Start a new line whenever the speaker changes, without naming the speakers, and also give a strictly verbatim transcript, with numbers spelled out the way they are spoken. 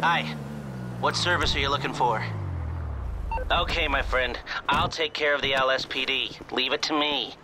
Hi. What service are you looking for? Okay, my friend. I'll take care of the L S P D. Leave it to me.